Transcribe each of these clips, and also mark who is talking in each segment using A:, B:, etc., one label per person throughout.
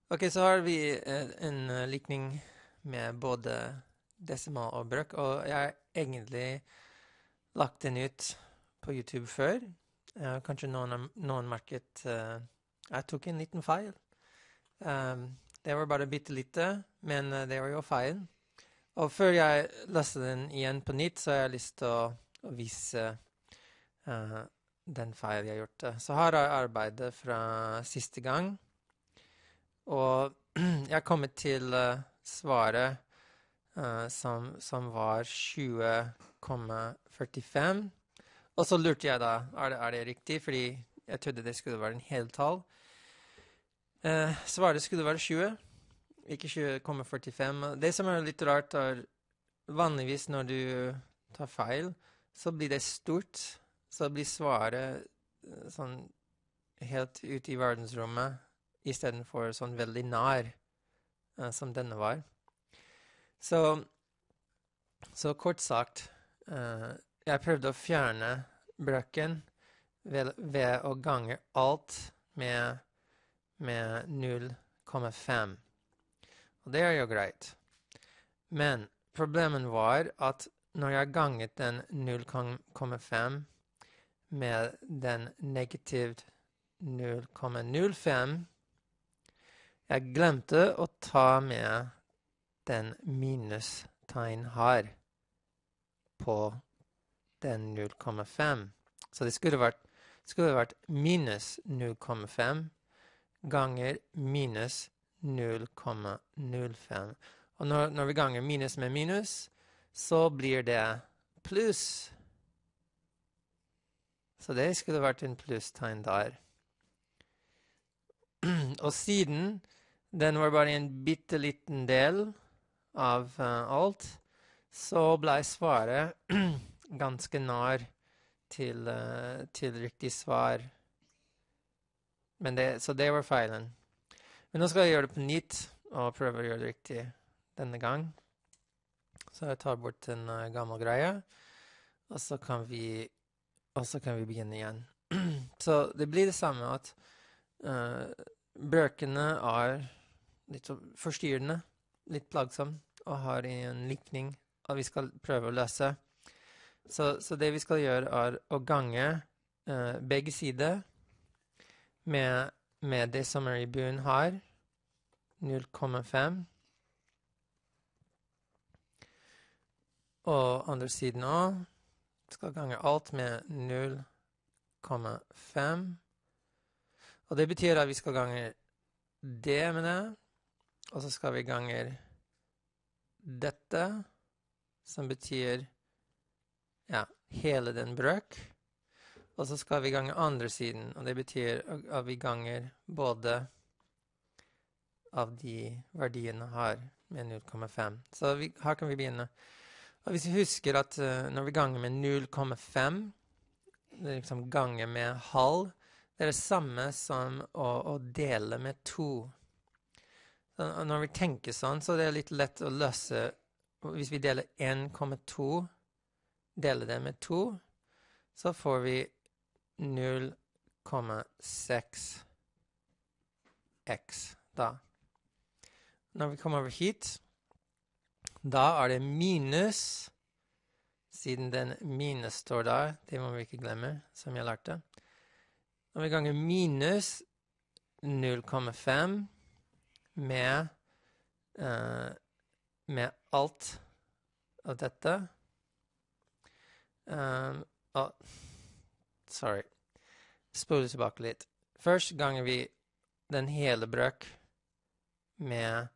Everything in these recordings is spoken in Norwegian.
A: Ok, så har vi en likning med både desimal og brøk, og jeg har egentlig lagt den ut på YouTube før. Kanskje noen merket jeg tok en liten feil. Det var bare bitte lite, men det var jo feil. Og før jeg leste den igjen på nytt, så har jeg lyst til å vise den feil jeg har gjort. Så her er arbeidet fra siste gang. Og jeg er kommet til svaret som var 20,45. Og så lurte jeg da, er det riktig? Fordi jeg trodde det skulle være en heltall. Svaret skulle være 20, ikke 20,45. Det som er litt rart er, vanligvis når du tar feil, så blir det stort. Så blir svaret sånn helt ute i verdensrommet, i stedet for sånn veldig nær, som denne var. Så kort sagt, jeg prøvde å fjerne brøken ved å gange alt med 0,5. Og det er jo greit. Men problemet var at når jeg ganget den 0,5 med den negativt 0,05, jeg glemte å ta med den minustegn her på den 0,5. Så det skulle vært minus 0,5 ganger minus 0,05. Og når vi ganger minus med minus, så blir det pluss. Så det skulle vært en plusstegn der. Og siden den var bare en bitte liten del av alt, så ble svaret ganske nær til riktig svar. Så det var feilen. Men nå skal jeg gjøre det på nytt, og prøve å gjøre det riktig denne gang. Så jeg tar bort en gammel greie, og så kan vi begynne igjen. Så det blir det samme at brøkene er litt forstyrrende, litt plagsom, og har en likning, og vi skal prøve å løse. Så det vi skal gjøre er å gange begge sider med det som er i bunnen her, 0,5. Og andre siden også skal gange alt med 0,5. Og det betyr at vi skal gange det med det, og så skal vi gange dette, som betyr hele den brøk. Og så skal vi gange andre siden, og det betyr at vi ganger både av de verdiene her med 0,5. Så her kan vi begynne. Og hvis vi husker at når vi ganger med 0,5, det er liksom ganger med halv, det er det samme som å dele med 2. Så når vi tenker sånn, så det er litt lett å løse. Hvis vi deler 1,2, deler det med 2, så får vi 0,6 x da. Når vi kommer over hit, da er det minus, siden den minus står der, det må vi ikke glemme, som jeg lærte. Når vi ganger minus 0,5 med alt av dette, spole tilbake litt. Først ganger vi den hele brøk med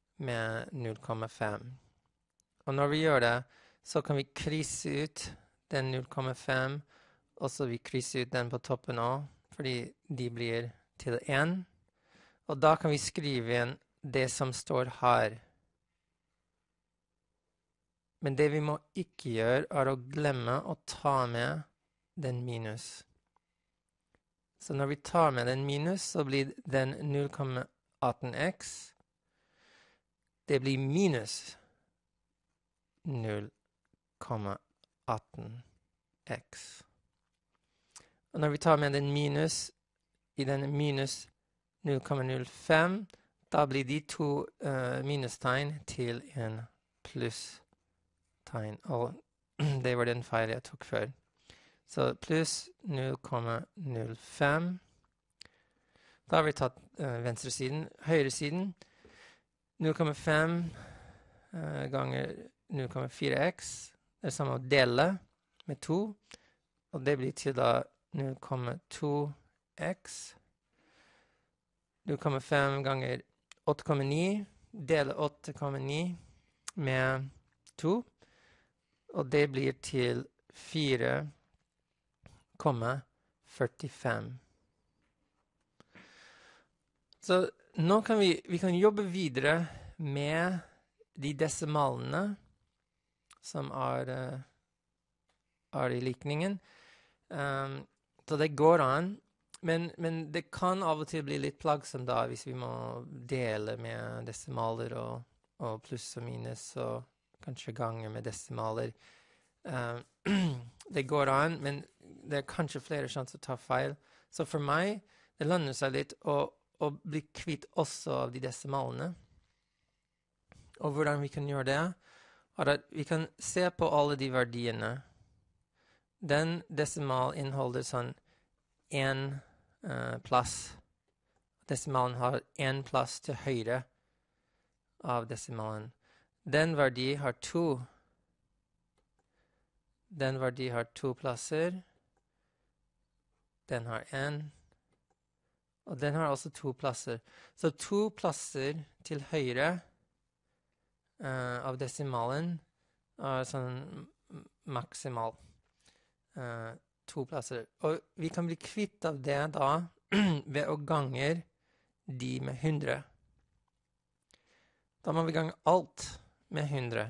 A: 0,5. Og når vi gjør det, så kan vi krysse ut den 0,5, og så vi krysser ut den på toppen også, fordi de blir til 1. Og da kan vi skrive inn det som står her. Men det vi må ikke gjøre, er å glemme å ta med den minus. Så når vi tar med den minus, så blir den 0,18x. Det blir minus 0,18x. Og når vi tar med den minus i den minus 0,05, da blir de to minustegn til en plusstegn. Og det var den feil jeg tok før. Så pluss 0,05. Da har vi tatt venstre siden. Høyre siden 0,5 ganger 0,4x. Det er samme å dele med 2. Og det blir til da 0,2x. 0,5 ganger 8,9. Dele 8,9 med 2. Og det blir til 4,45. Så nå kan vi kan jobbe videre med de desimalene som er i likningen. Så det går an, men det kan av og til bli litt plagsomt da, hvis vi må dele med desimaler og pluss og minus, og kanskje ganger med desimaler. Det går an, men det er kanskje flere sjanser å ta feil. Så for meg, det lønner seg litt å bli kvitt også av de desimalene. Og hvordan vi kan gjøre det, er at vi kan se på alle de verdiene. Den desimal inneholder sånn en plass. Desimalen har en plass til høyre av desimalen. Den verdi har to. Den verdi har to plasser. Den har en. Og den har også to plasser. Så to plasser til høyre av desimalen er sånn maksimal. To plasser. Og vi kan bli kvitt av det da ved å ganger de med 100. Da må vi gange alt med 100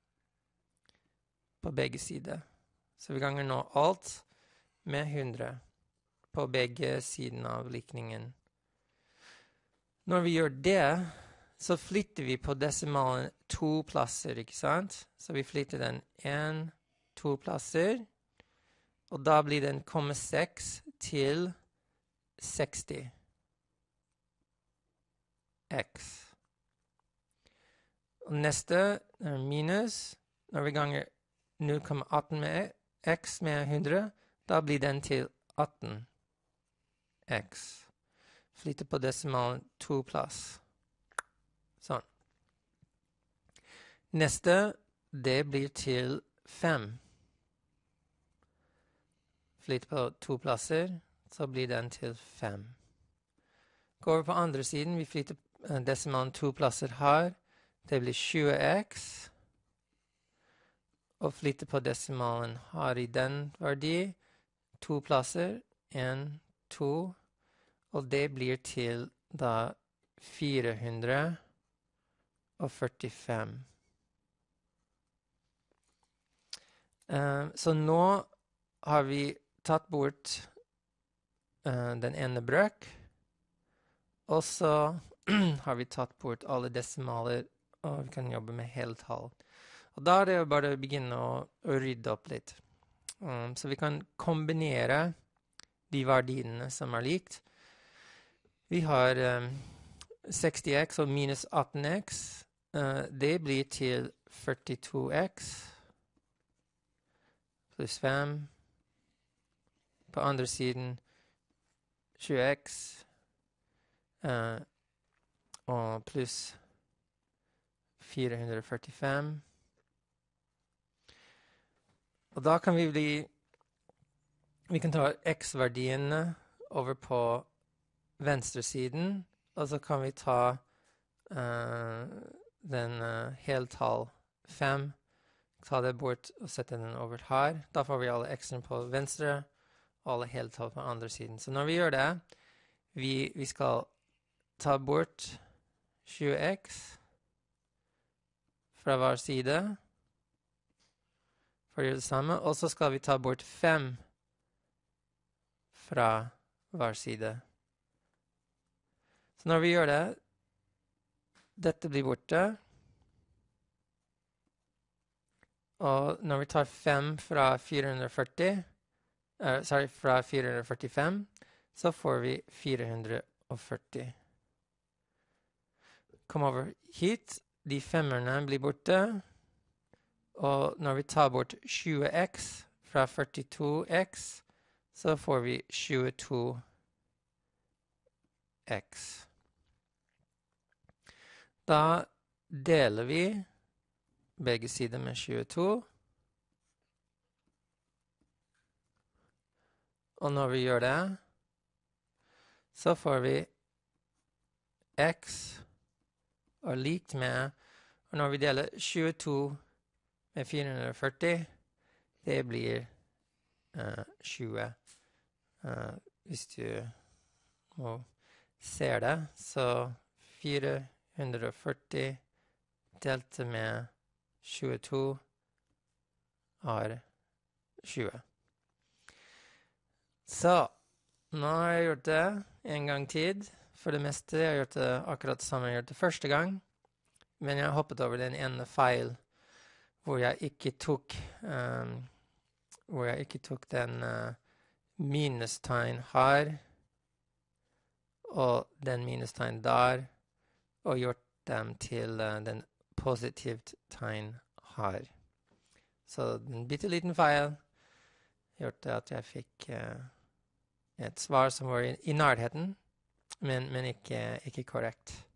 A: på begge sider. Så vi ganger nå alt med 100 på begge siden av likningen. Når vi gjør det, så flytter vi på desimalen to plasser, ikke sant? Så vi flytter den to plasser, og da blir den 0,6 til 60 x. Og neste er minus. Når vi ganger 0,18 med x med 100, da blir den til 18 x. Flytter på desimalen to plass. Sånn. Neste, det blir til 5. Flytter på to plasser, så blir den til 5. Går vi på andre siden, vi flytter desimalen to plasser her. Det blir 20x. Og flytter på desimalen her i den verdi. To plasser, 1, 2. Og det blir til da 445. Så nå har vi tatt bort den ene brøk, og så har vi tatt bort alle desimaler, og vi kan jobbe med heltall. Og da er det bare å begynne å rydde opp litt. Så vi kan kombinere de verdiene som er likt. Vi har 60x og minus 18x. Det blir til 42x pluss 5. På andre siden 20x og pluss 445. Og da kan vi kan ta x-verdiene over på venstre siden, og så kan vi ta den heltall 5, ta det bort og sette den over her. Da får vi alle x-ene på venstre, og alle heltall på andre siden. Så når vi gjør det, vi skal ta bort 20x fra hver side, for å gjøre det samme, og så skal vi ta bort 5 fra hver side. Så når vi gjør det, dette blir borte, og når vi tar 5 fra 445, så får vi 440. komme over hit. De femmerne blir borte. Og når vi tar bort 20x fra 42x, så får vi 22x. Da deler vi begge sider med 22. Og når vi gjør det, så får vi x er likt med, og når vi deler 22 med 440, det blir 20. Hvis du må se det, så 440 delt med 22 er 20. Så nå har jeg gjort det en gang tid. For det meste jeg har gjort det akkurat samme jeg gjort det første gang. Men jeg har hoppet over den ene feil hvor jeg ikke tok den minustegn her og den minustegn der og gjort dem til den positivt tegn her. Så en bitte liten feil gjorde at jeg fikk et svar som var i nærheten, men ikke korrekt.